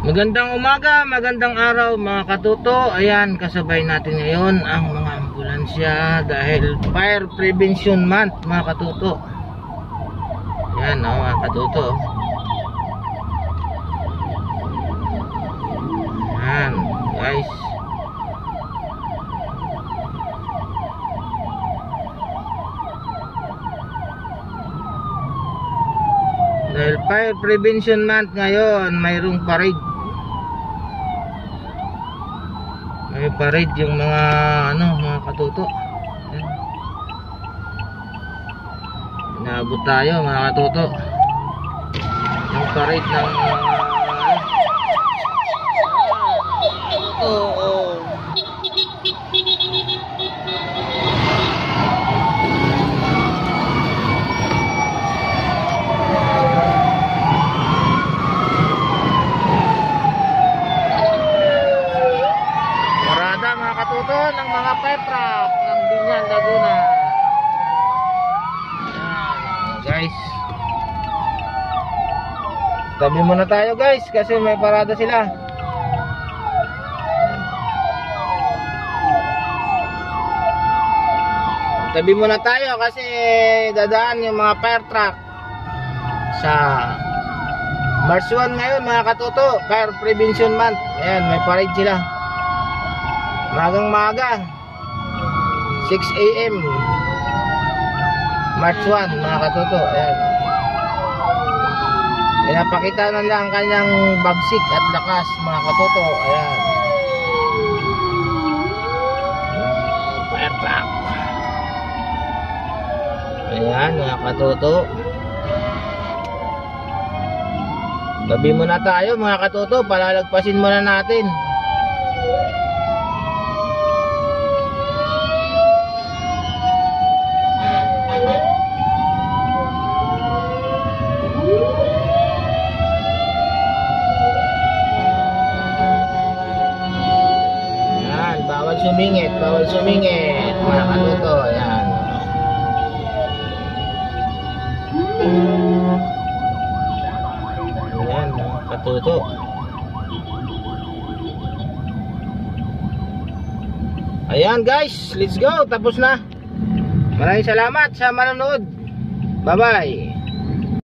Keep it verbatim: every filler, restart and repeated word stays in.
Magandang umaga, magandang araw mga katuto. Ayan, kasabay natin ngayon ang mga ambulansya dahil Fire Prevention Month mga katuto. Ayan o, oh, mga katuto. Ayan guys, dahil Fire Prevention Month ngayon, mayroong parade. May parade yung mga ano, mga katuto. Inaabot tayo mga katuto. Yung parade ng mga katuto. Katuto ng mga fire truck ng Binyan, Laguna. Ayan, guys, tabi muna tayo guys kasi may parada sila. Tabi muna tayo kasi dadaan yung mga fire truck sa March first ngayon mga katuto, Fire Prevention Month. Ayan, may parade sila magang maga, six A M March first mga katuto. Ayan, pinapakita na niya ang kanyang bagsik at lakas mga katuto. Ayan, fire truck. Ayan mga katuto, gabi muna tayo mga katuto, palalagpasin muna natin. Bawal sumingit, bawal sumingit mga katuto. Ayan, ayan mga katuto. Ayan guys, let's go, tapos na. Maraming salamat sa manonood. Bye bye.